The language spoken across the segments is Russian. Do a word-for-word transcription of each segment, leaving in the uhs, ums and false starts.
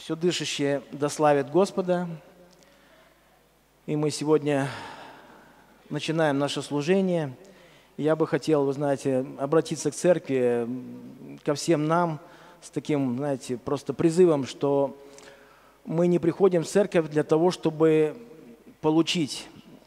Все дышащее да славит Господа. И мы сегодня начинаем наше служение. Я бы хотел, вы знаете, обратиться к церкви, ко всем нам с таким, знаете, просто призывом, что мы не приходим в церковь для того, чтобы получить.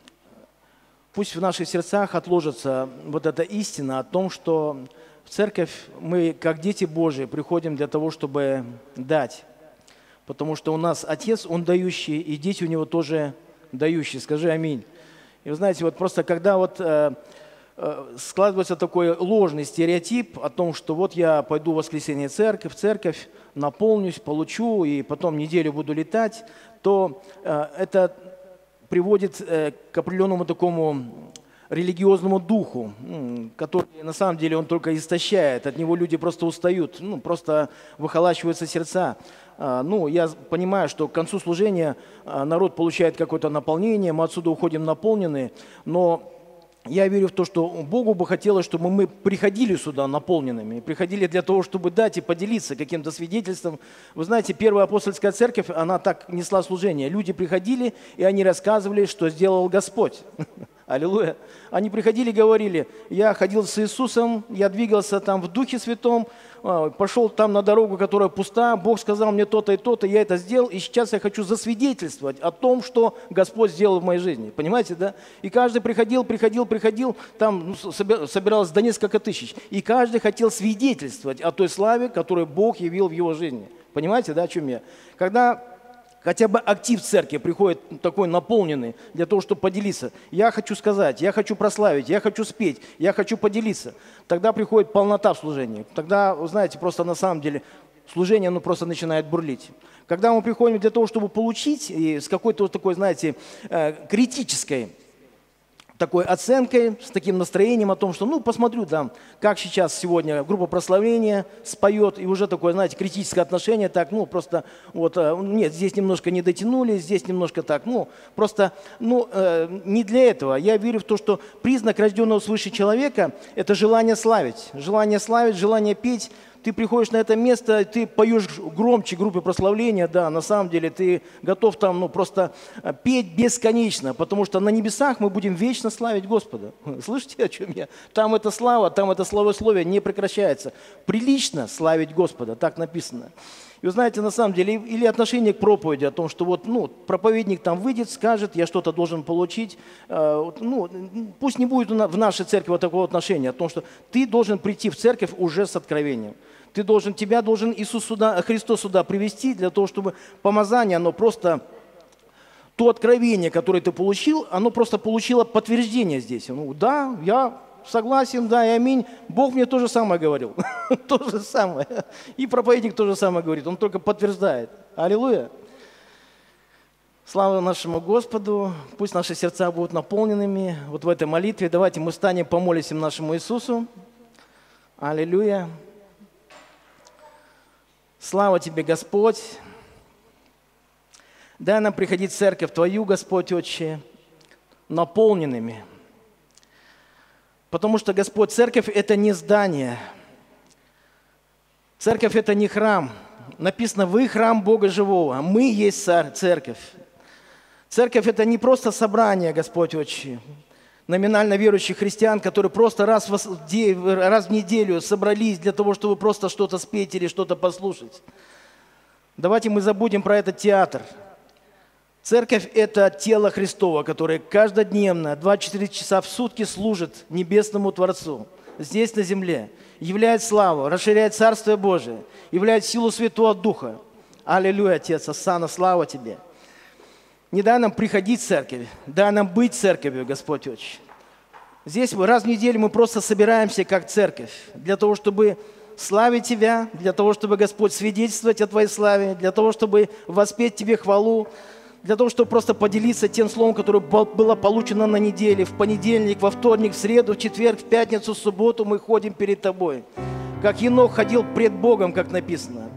Пусть в наших сердцах отложится вот эта истина о том, что в церковь мы, как дети Божии, приходим для того, чтобы дать. Потому что у нас Отец, Он дающий, и дети у Него тоже дающие. Скажи аминь. И вы знаете, вот просто когда вот э, э, складывается такой ложный стереотип о том, что вот я пойду в воскресенье в церковь, в церковь, наполнюсь, получу, и потом неделю буду летать, то э, это приводит э, к определенному такому религиозному духу, который на самом деле он только истощает, от него люди просто устают, ну, просто выхолачиваются сердца. Ну, я понимаю, что к концу служения народ получает какое-то наполнение, мы отсюда уходим наполненные, но я верю в то, что Богу бы хотелось, чтобы мы приходили сюда наполненными, приходили для того, чтобы дать и поделиться каким-то свидетельством. Вы знаете, Первая апостольская церковь, она так несла служение. Люди приходили, и они рассказывали, что сделал Господь. Аллилуйя. Они приходили и говорили: я ходил с Иисусом, я двигался там в Духе Святом, пошел там на дорогу, которая пуста, Бог сказал мне то-то и то-то, я это сделал, и сейчас я хочу засвидетельствовать о том, что Господь сделал в моей жизни. Понимаете, да? И каждый приходил, приходил, приходил, там ну, собиралось до несколько тысяч, и каждый хотел свидетельствовать о той славе, которую Бог явил в его жизни. Понимаете, да, о чем я? Когда хотя бы актив церкви приходит такой наполненный для того, чтобы поделиться. Я хочу сказать, я хочу прославить, я хочу спеть, я хочу поделиться. Тогда приходит полнота в служении. Тогда, вы знаете, просто на самом деле служение оно просто начинает бурлить. Когда мы приходим для того, чтобы получить, и с какой-то вот такой, знаете, критической такой оценкой, с таким настроением о том, что, ну, посмотрю там, как сейчас сегодня группа прославления споет, и уже такое, знаете, критическое отношение, так, ну, просто, вот, нет, здесь немножко не дотянули, здесь немножко так, ну, просто, ну, э, не для этого. Я верю в то, что признак рожденного свыше человека – это желание славить, желание славить, желание петь. Ты приходишь на это место, ты поешь громче группы прославления, да, на самом деле ты готов там, ну, просто петь бесконечно, потому что на небесах мы будем вечно славить Господа. Слышите, о чем я? Там эта слава, там это славословие не прекращается. Прилично славить Господа, так написано. И вы знаете, на самом деле, или отношение к проповеди о том, что вот, ну, проповедник там выйдет, скажет, я что-то должен получить. Э, ну, пусть не будет в нашей церкви вот такого отношения, о том, что ты должен прийти в церковь уже с откровением. Ты должен, тебя должен Иисус сюда, Христос сюда привести для того, чтобы помазание, оно просто, то откровение, которое ты получил, оно просто получило подтверждение здесь. Ну, да, я согласен, да, и аминь. Бог мне то же самое говорил. То же самое. И проповедник то же самое говорит, он только подтверждает. Аллилуйя. Слава нашему Господу. Пусть наши сердца будут наполненными вот в этой молитве. Давайте мы встанем, помолимся нашему Иисусу. Аллилуйя. Слава Тебе, Господь. Дай нам приходить в церковь Твою, Господь, Отче, наполненными. Потому что, Господь, церковь – это не здание. Церковь – это не храм. Написано: «Вы храм Бога живого». Мы есть церковь. Церковь – это не просто собрание, Господь, Отче, номинально верующих христиан, которые просто раз в, раз в неделю собрались для того, чтобы просто что-то спеть или что-то послушать. Давайте мы забудем про этот театр. Церковь – это тело Христово, которое каждодневно, двадцать четыре часа в сутки служит небесному Творцу здесь, на земле, являет славу, расширяет Царствие Божие, являет силу Святого Духа. Аллилуйя, Отец, Осанна, слава Тебе. Не дай нам приходить в церковь, дай нам быть церковью, Господь Отче. Здесь раз в неделю мы просто собираемся как церковь для того, чтобы славить Тебя, для того, чтобы, Господь, свидетельствовать о Твоей славе, для того, чтобы воспеть Тебе хвалу, для того, чтобы просто поделиться тем словом, которое было получено на неделе, в понедельник, во вторник, в среду, в четверг, в пятницу, в субботу мы ходим перед Тобой. Как Енох ходил пред Богом, как написано.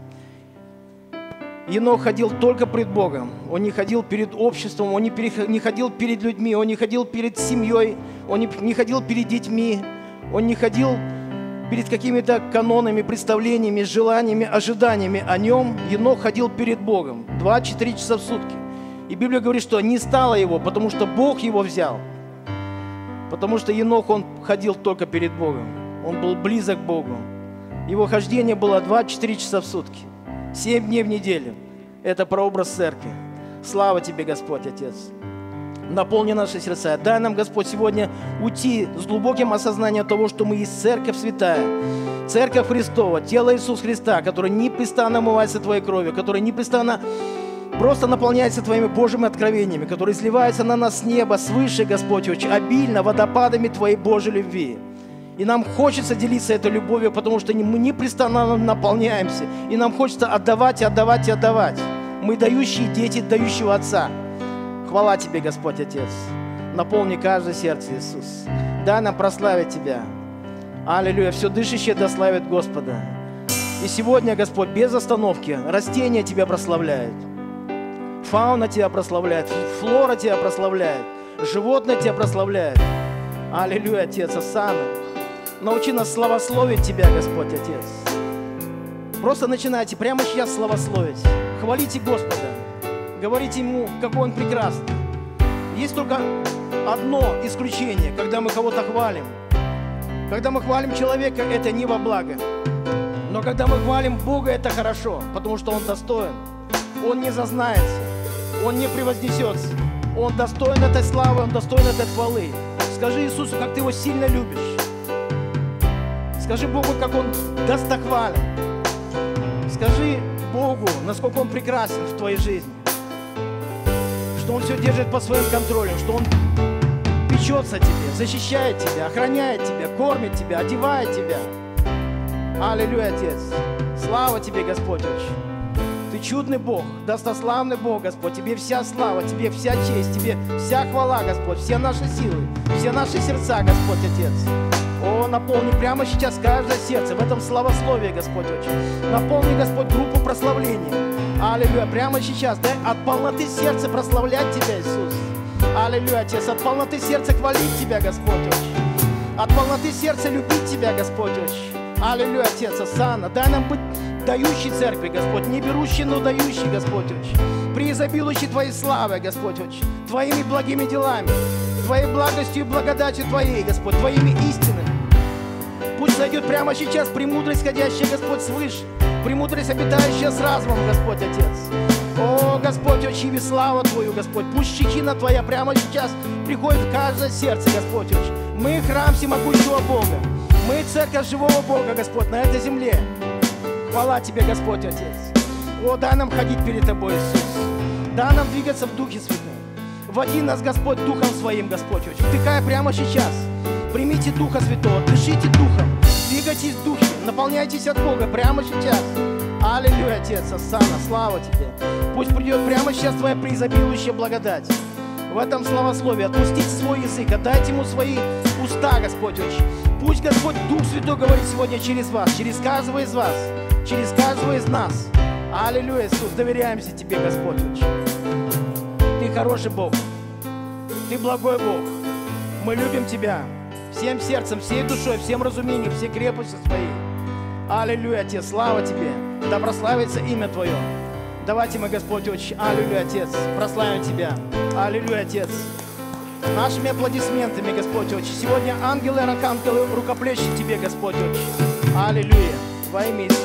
Енох ходил только пред Богом. Он не ходил перед обществом, он не ходил перед людьми, он не ходил перед семьей, он не ходил перед детьми, он не ходил перед какими-то канонами, представлениями, желаниями, ожиданиями о нем, Енох ходил перед Богом двадцать четыре часа в сутки. И Библия говорит, что не стало его, потому что Бог его взял. Потому что Енох, он ходил только перед Богом. Он был близок к Богу. Его хождение было двадцать четыре часа в сутки. семь дней в неделю. Это прообраз церкви. Слава Тебе, Господь, Отец. Наполни наши сердца. Дай нам, Господь, сегодня уйти с глубоким осознанием того, что мы есть Церковь Святая, Церковь Христова, тело Иисуса Христа, которое непрестанно омывается Твоей кровью, которое непрестанно просто наполняется Твоими Божьими откровениями, который изливается на нас с неба, свыше, Господь, очень обильно водопадами Твоей Божьей любви. И нам хочется делиться этой любовью, потому что мы непрестанно наполняемся. И нам хочется отдавать, и отдавать, и отдавать. Мы дающие дети дающего Отца. Хвала Тебе, Господь, Отец. Наполни каждое сердце, Иисус. Дай нам прославить Тебя. Аллилуйя. Все дышащее да славит Господа. И сегодня, Господь, без остановки растения Тебя прославляют. Фауна Тебя прославляет, флора Тебя прославляет, животные Тебя прославляют. Аллилуйя, Отец, Осанна. Научи нас славословить Тебя, Господь, Отец. Просто начинайте прямо сейчас славословить. Хвалите Господа. Говорите Ему, какой Он прекрасный. Есть только одно исключение, когда мы кого-то хвалим. Когда мы хвалим человека, это не во благо. Но когда мы хвалим Бога, это хорошо, потому что Он достоин. Он не зазнается, Он не превознесется. Он достоин этой славы, Он достоин этой хвалы. Скажи Иисусу, как ты Его сильно любишь. Скажи Богу, как Он достохвален. Скажи Богу, насколько Он прекрасен в твоей жизни. Что Он все держит под своим контролем, что Он печется о тебе, защищает тебя, охраняет тебя, кормит тебя, одевает тебя. Аллилуйя, Отец. Слава Тебе, Господь, очень. Ты чудный Бог, достославный Бог, Господь. Тебе вся слава, Тебе вся честь, Тебе вся хвала, Господь, все наши силы, все наши сердца, Господь, Отец. О, наполни прямо сейчас каждое сердце в этом славословии, Господь, очень. Наполни, Господь, группу прославления. Аллилуйя, прямо сейчас дай от полноты сердца прославлять Тебя, Иисус. Аллилуйя, Отец, от полноты сердца хвалить Тебя, Господь, очень. От полноты сердца любить Тебя, Господь, очень. Аллилуйя, Отец, Осанна. Дай нам быть дающей церкви, Господь, не берущей, но дающей, Господь, очень. Преизобилующей Твоей славой, Господь, очень. Твоими благими делами, Твоей благостью и благодатью Твоей, Господь, Твоими истинами. Пусть зайдет прямо сейчас премудрость, исходящая, Господь, свыше. Премудрость, обитающая с разумом, Господь, Отец. О, Господь, очиви славу Твою, Господь. Пусть щекина Твоя прямо сейчас приходит в каждое сердце, Господь, очень. Мы храм всемогущего Бога. Мы церковь живого Бога, Господь, на этой земле. Хвала Тебе, Господь, Отец. О, дай нам ходить перед Тобой, Иисус. Дай нам двигаться в Духе Святом. Води нас, Господь, Духом Своим, Господь, очень. Втыкай прямо сейчас. Примите Духа Святого, дышите Духом, двигайтесь в Духе, наполняйтесь от Бога прямо сейчас. Аллилуйя, Отец, Осанна, слава Тебе. Пусть придет прямо сейчас Твоя преизобилующая благодать. В этом славословии отпустите свой язык, отдайте Ему свои уста, Господь, очень. Пусть, Господь, Дух Святой говорит сегодня через вас, через каждого из вас, через каждого из нас. Аллилуйя, Иисус, доверяемся Тебе, Господь, очень. Ты хороший Бог, Ты благой Бог. Мы любим Тебя всем сердцем, всей душой, всем разумением, всей крепостью Своей. Аллилуйя, Отец, слава Тебе, да прославится имя Твое. Давайте мы, Господь, очень, аллилуйя, Отец, прославим Тебя. Аллилуйя, Отец. Нашими аплодисментами, Господь, очень. Сегодня ангелы и архангелы рукоплещут Тебе, Господь, очень. Аллилуйя, во имя Иисуса.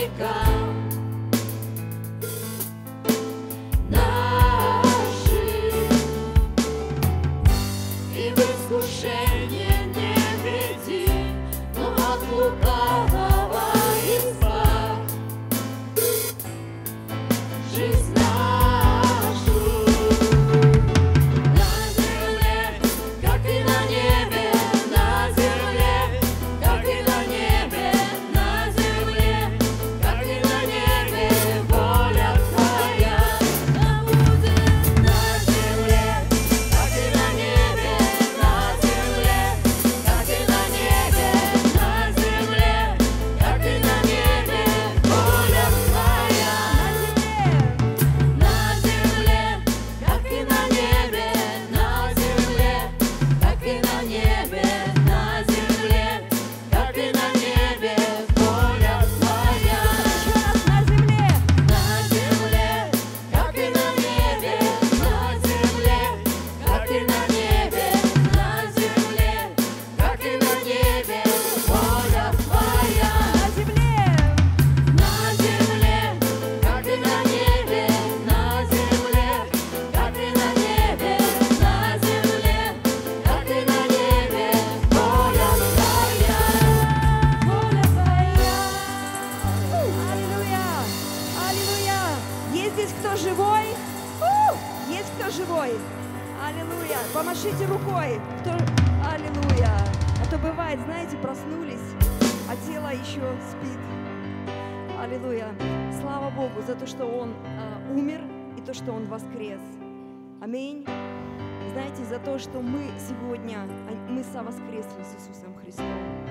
Помашите рукой. Кто... Аллилуйя. А то бывает, знаете, проснулись, а тело еще спит. Аллилуйя. Слава Богу за то, что Он э, умер и то, что Он воскрес. Аминь. Знаете, за то, что мы сегодня, мы совоскресли с Иисусом Христом.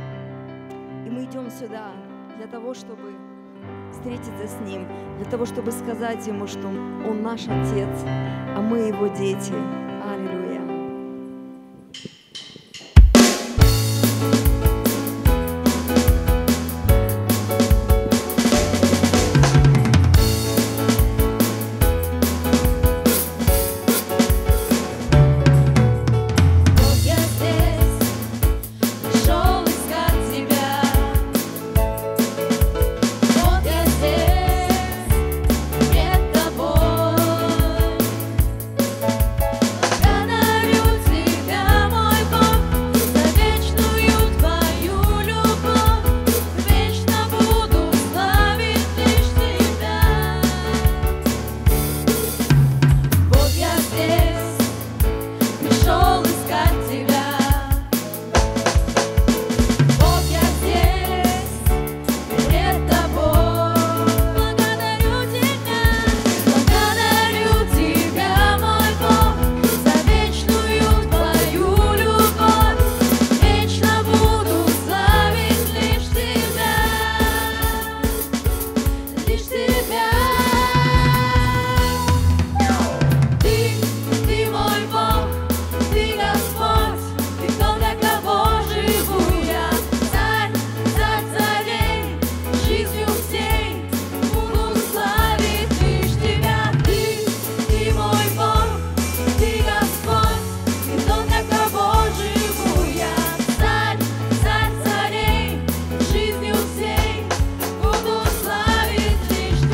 И мы идем сюда для того, чтобы встретиться с Ним, для того, чтобы сказать Ему, что Он наш Отец, а мы Его дети. Аллилуйя. Жизнью всей буду славить лишь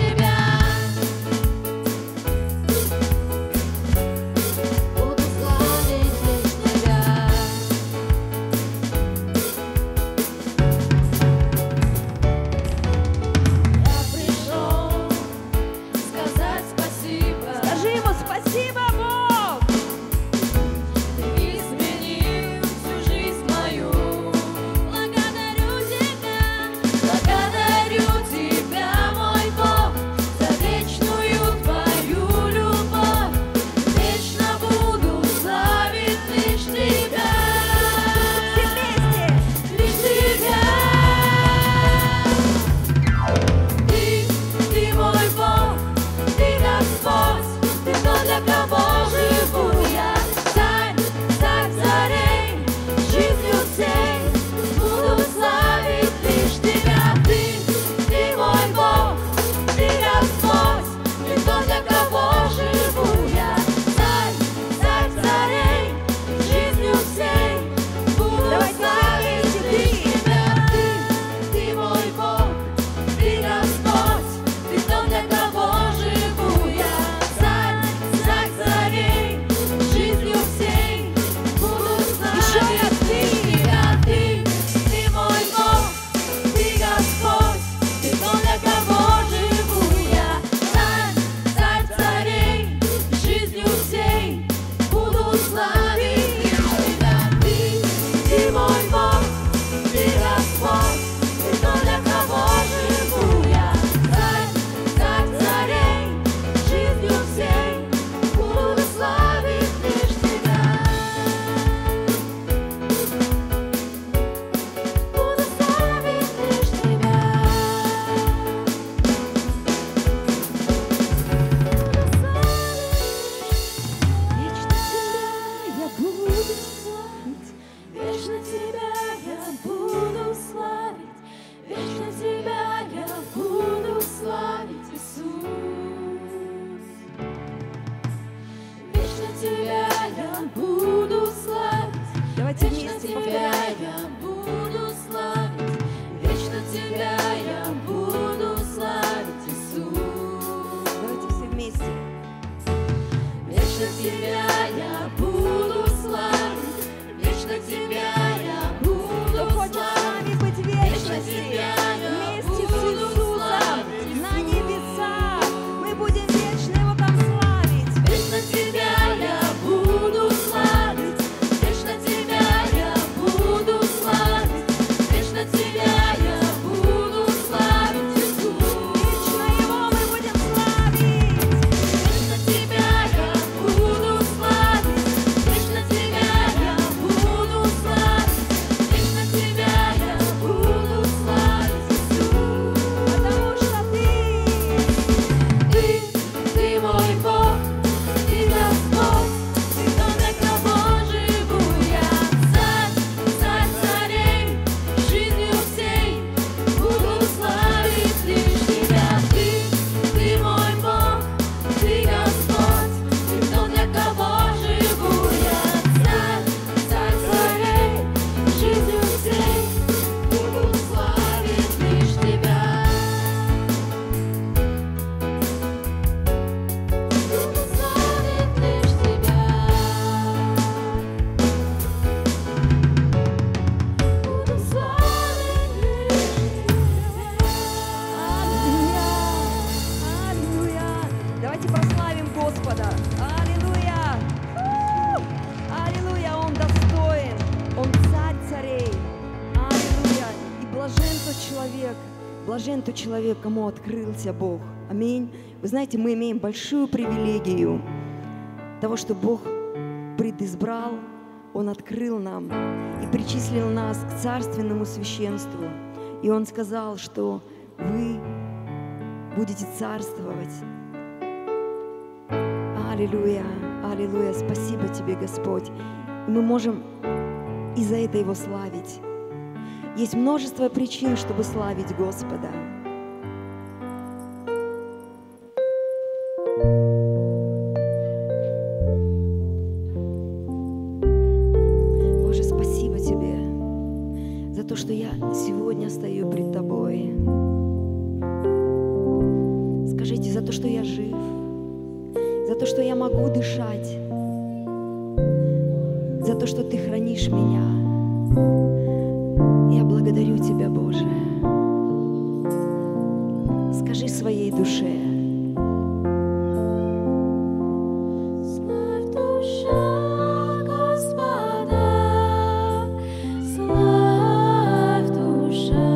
человек, кому открылся Бог. Аминь. Вы знаете, мы имеем большую привилегию того, что Бог предизбрал, Он открыл нам и причислил нас к царственному священству. И Он сказал, что вы будете царствовать. Аллилуйя, аллилуйя. Спасибо Тебе, Господь. И мы можем и за это Его славить. Есть множество причин, чтобы славить Господа. Боже, спасибо Тебе за то, что я сегодня стою пред Тобой. Скажите, за то, что я жив, за то, что я могу дышать, за то, что Ты хранишь меня. Я благодарю Тебя, Боже. Скажи своей душе. Славь душа Господа, славь душа,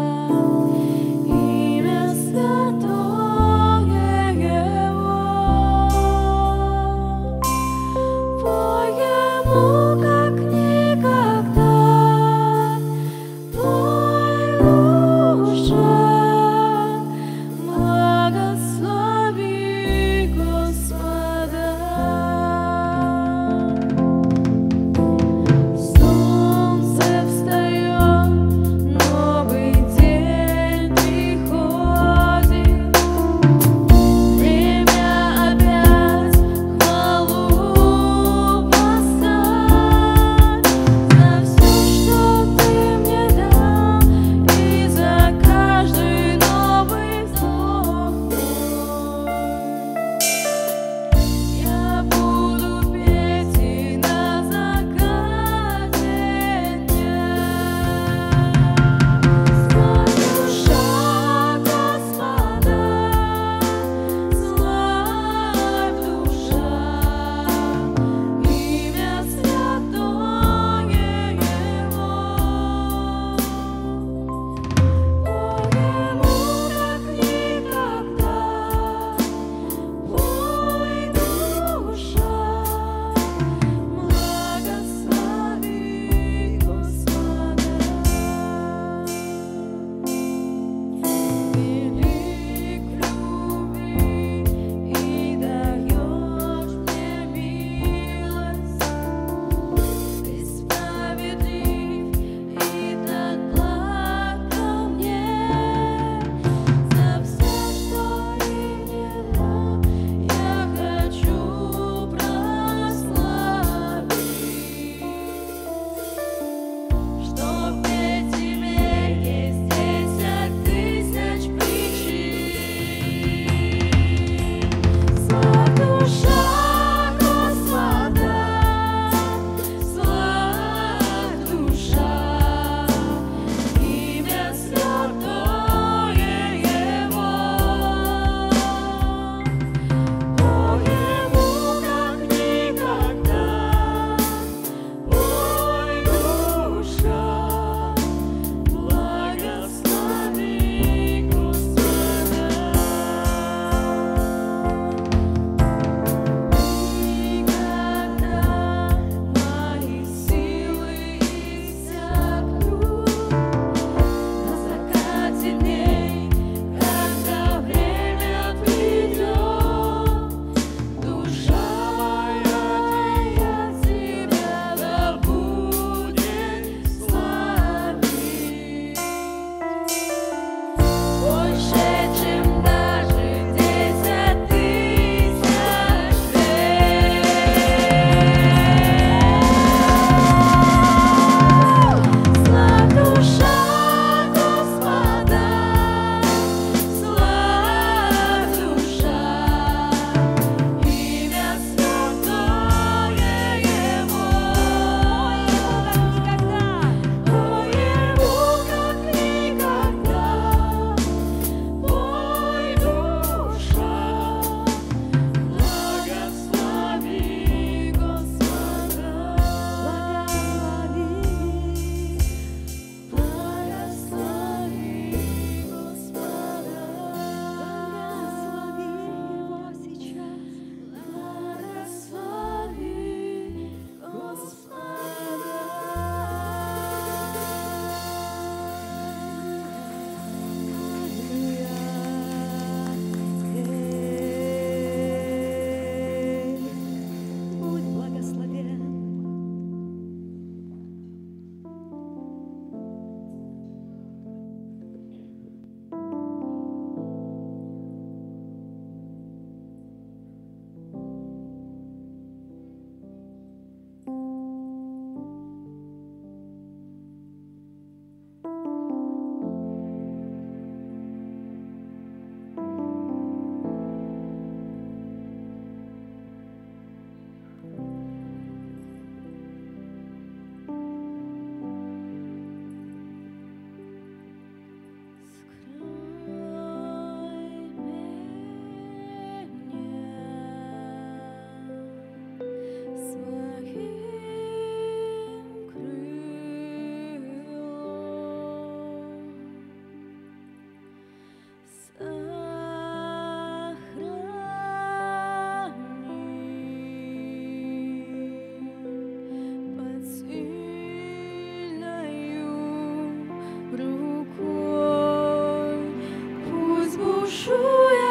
имя святое Его. Поему, как никогда, Твой душа благословит.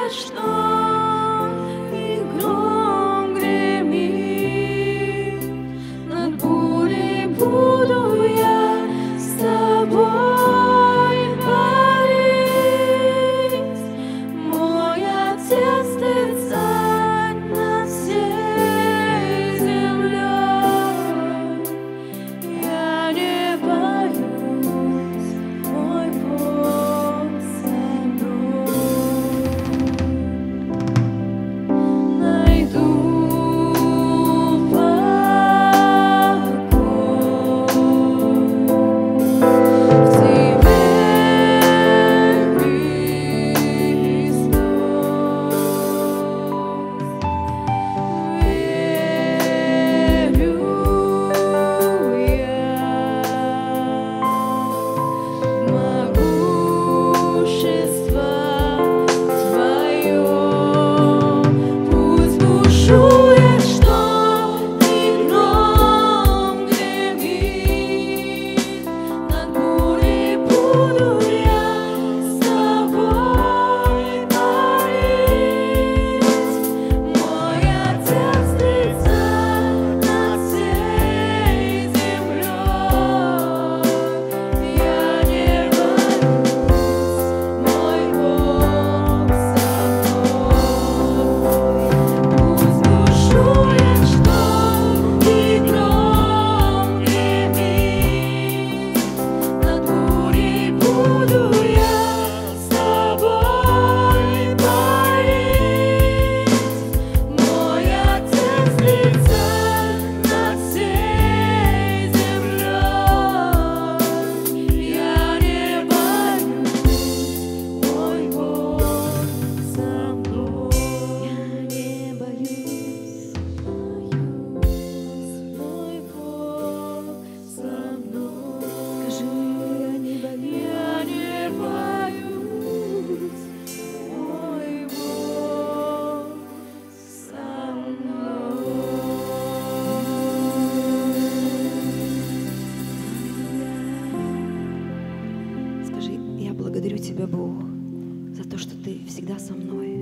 благодарю Тебя, Бог, за то, что Ты всегда со мной.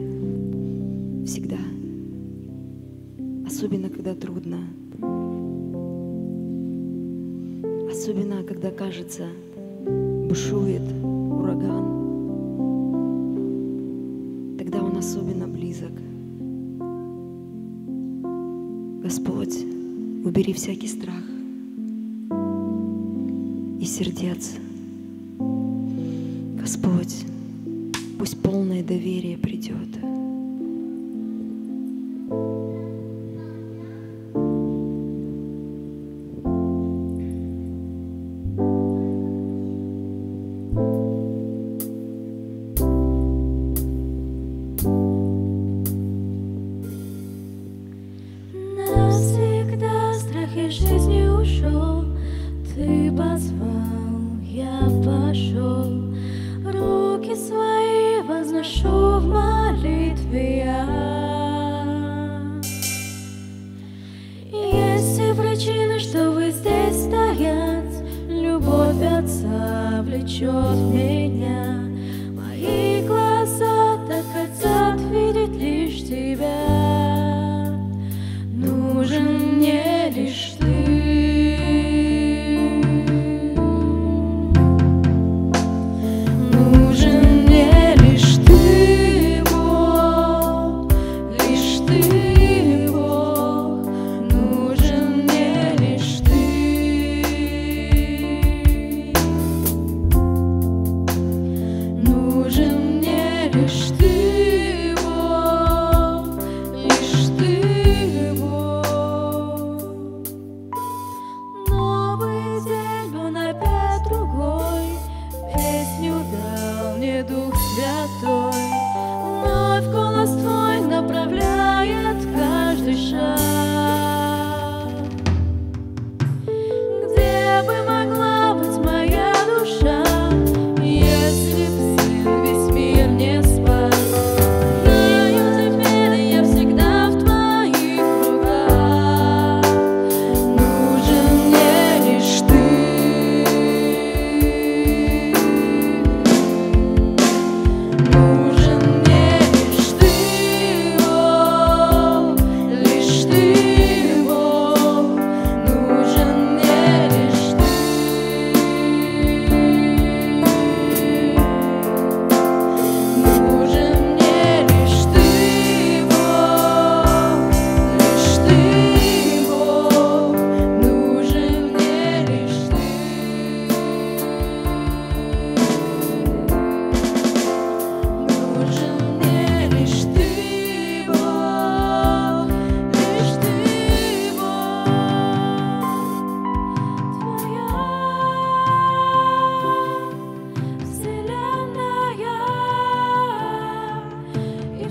Всегда. Особенно, когда трудно. Особенно, когда, кажется, бушует ураган. Тогда Он особенно близок. Господь, убери всякий страх из сердец. Господь, пусть полное доверие придет. Навсегда страх из жизни ушел, Ты позвал, я пошел. Руки свои возношу в молитве я. Есть все причины, чтобы здесь стоять. Любовь Отца влечет меня. Мои глаза так хотят видеть лишь Тебя. Нужен мне лишь Ты.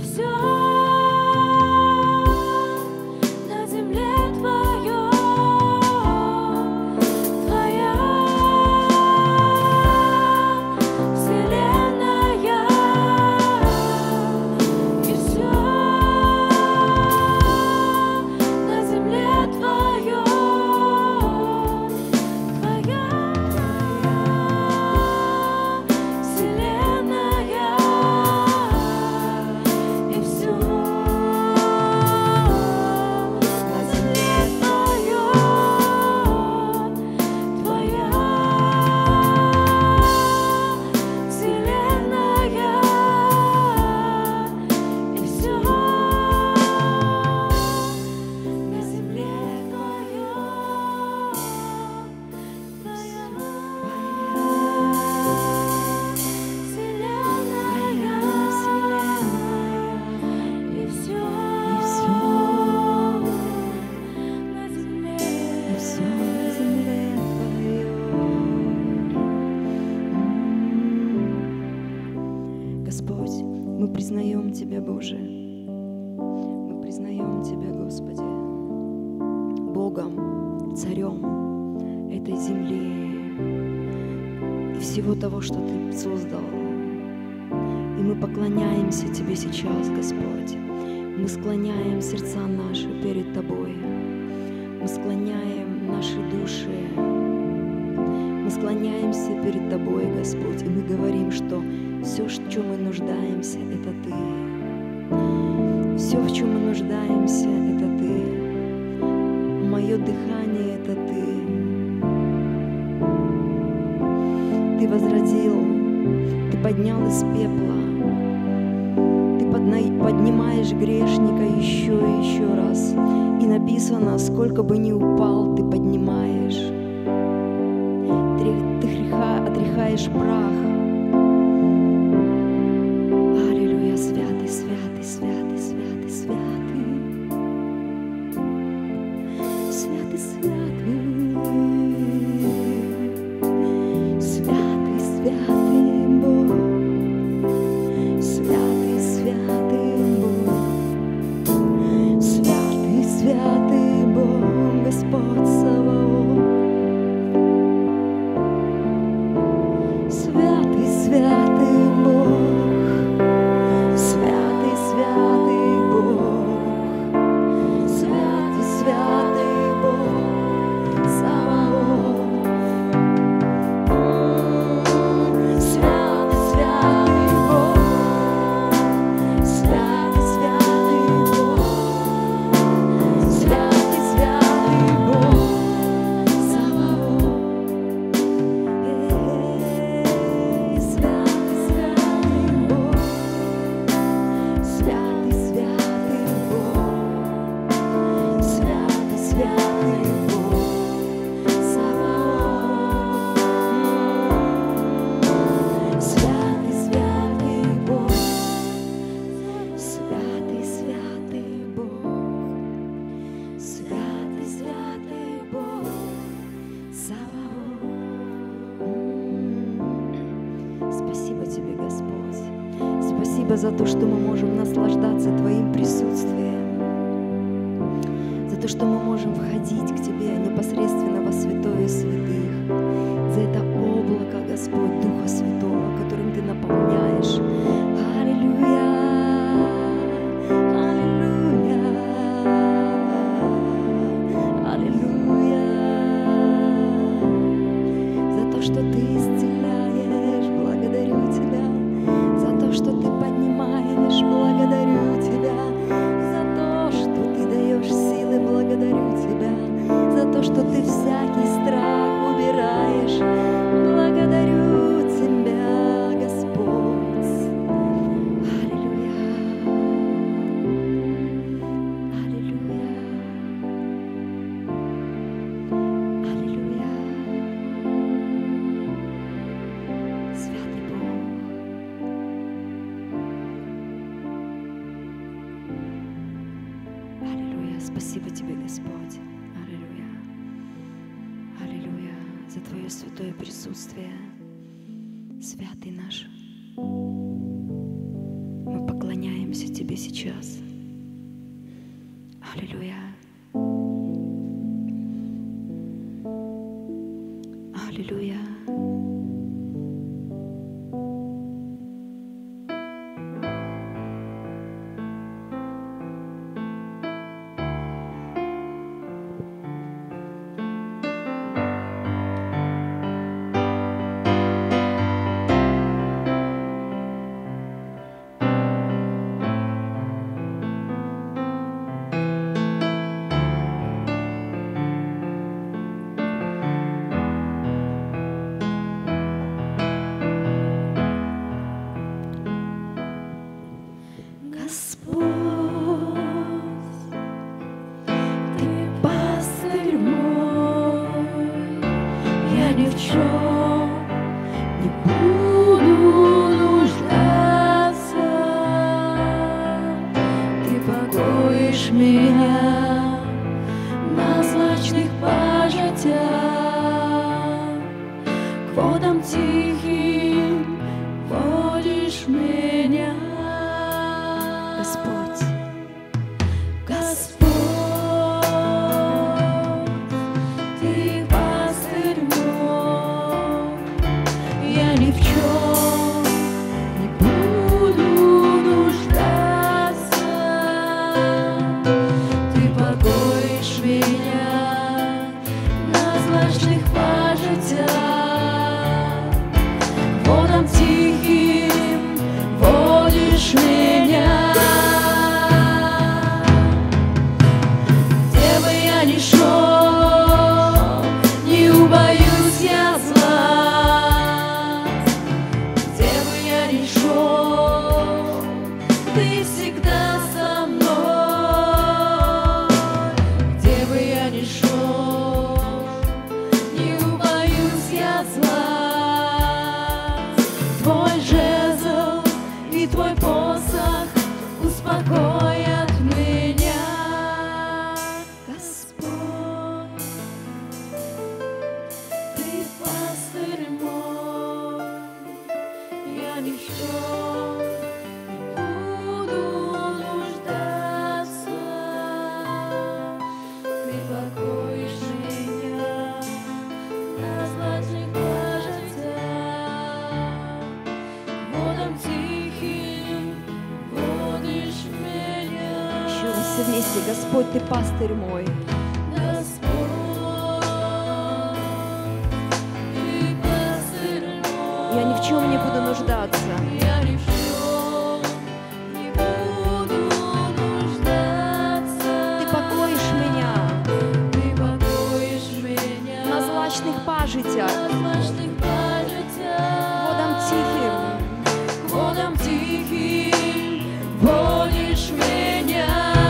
Всего того, что Ты создал. И мы поклоняемся Тебе сейчас, Господь. Мы склоняем сердца наши перед Тобой. Мы склоняем наши души. Мы склоняемся перед Тобой, Господь. И мы говорим, что все, в чем мы нуждаемся, это Ты. Все, в чем мы нуждаемся, это Ты. Мое дыхание — это Ты. Ты возродил, Ты поднял из пепла, Ты поднимаешь грешника еще и еще раз. И написано, сколько бы ни упал, Ты поднимаешь. Ты отряхаешь прах. Аллилуйя, святый, святый, святый, святый, святый. Святый, святый. За то, что мы можем наслаждаться Твоим присутствием, за то, что мы можем входить к Тебе непосредственно во святое святых, за это облако, Господь, Духа Святого, которым Ты наполняешь. Аллилуйя! Аллилуйя! Аллилуйя! За то, что Ты исцеляешь, благодарю Тебя. За то, что Ты поднимаешь, благодарю Тебя. За то, что Ты даешь силы, благодарю Тебя. За то, что Ты всякий страх убираешь, благодарю Тебя, Господь. Аллилуйя. Аллилуйя. Аллилуйя. Святый Бог. Спасибо Тебе, Господь. Аллилуйя. Аллилуйя. За Твое святое присутствие. Святый наш. Мы поклоняемся Тебе Аллилуйя. Аллилуйя. Господь, Ты пастырь мой. Я ни в чем не буду нуждаться. Ты покоишь меня на злачных пажитях, водам тихим, водам тихим водишь меня.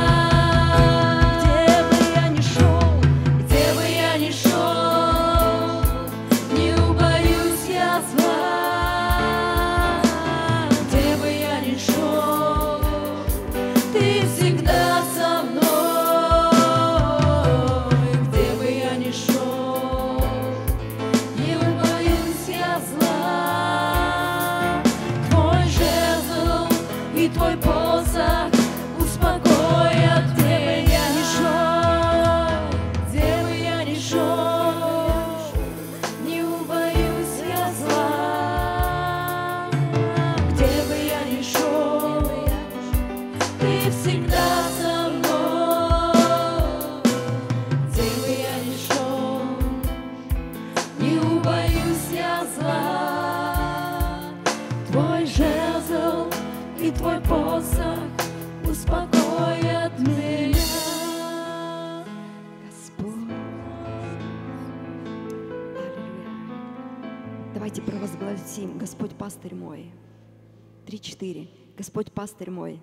Господь пастырь мой. Три-четыре. Господь пастырь мой.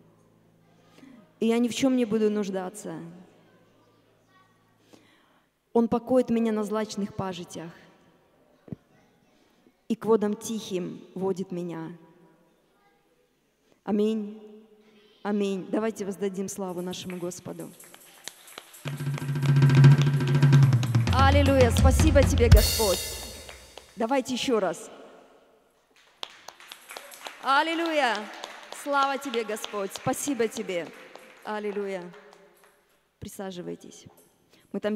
И я ни в чем не буду нуждаться. Он покоит меня на злачных пажитях и к водам тихим водит меня. Аминь. Аминь. Давайте воздадим славу нашему Господу. Аллилуйя. Спасибо Тебе, Господь. Давайте еще раз. Аллилуйя! Слава Тебе, Господь! Спасибо Тебе! Аллилуйя! Присаживайтесь. Мы там